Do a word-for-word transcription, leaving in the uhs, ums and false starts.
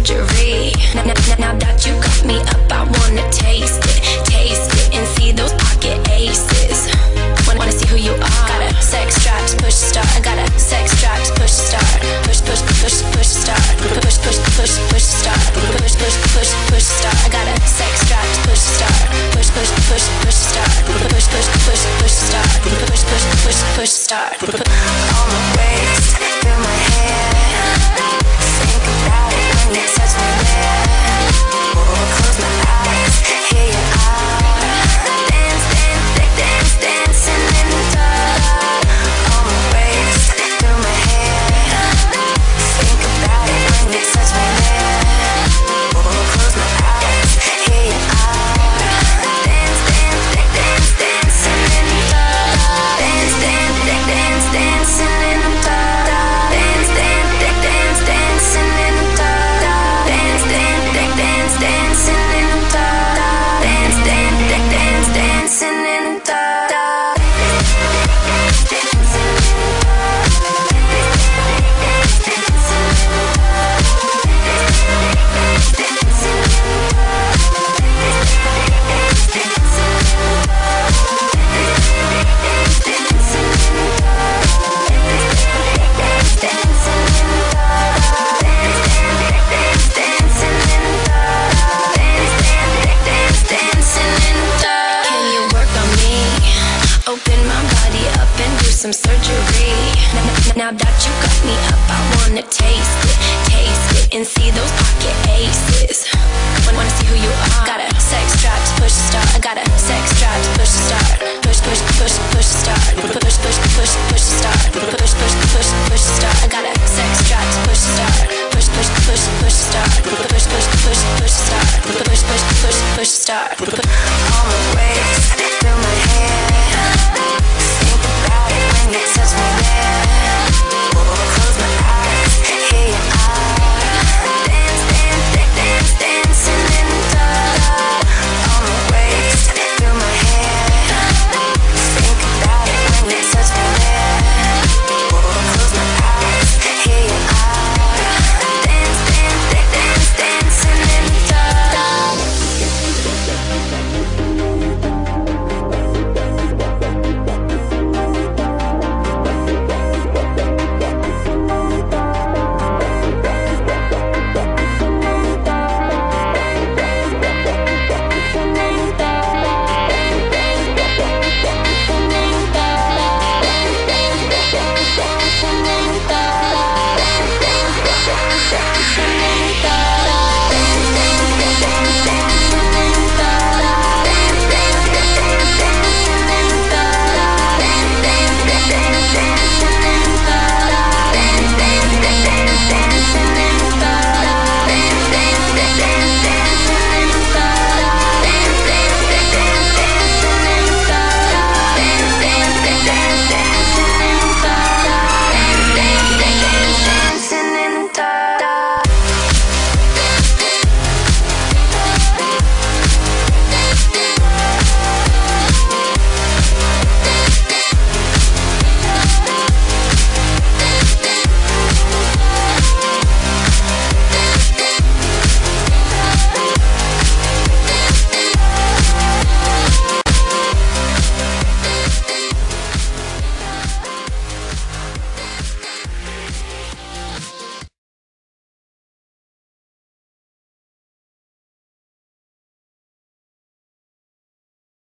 surgery. Now, now, now that you got me up, I wanna taste it, taste it, and see those pocket aces. Wanna, wanna see who you are. Got a sex drive to push start. I got a sex drive to push start. Push, push, push, push start. Push, push, push, push start. Push, push, push, push start. I got a sex drive to push start. Push, push, push, push start. Push, push, push, push start. Push, push, push, push start. On my waist, through my hair. Think about it when you touch me there. Close my eyes, hear you out. Dance, dance, dance, dancing in the dark. On my waist, through my hair. Think about it when you touch me there. Close my eyes, hear you out. Dance, dance, dance, dancing in the dark. Dance, dance, dance, dancing in the dark. Dance, dance, dance, dancing in the dark. Dance, dance, dance, dancing in the dark. Dance, dance, dance, dancing in the dark. Can you work on me? Open my body up and do some surgery. Now, now that you got me up, I wanna taste it, taste it, and see those pocket aces. Wanna, wanna see who you are. Got a sex drive to push start. I got a sex drive to push start. Push, push, push, push start. Push, push, push, push start. Push, push, push, push start. I got a sex drive to push start. Push, push, push, push start. Push, push, push, push start. Push, push, push, push start.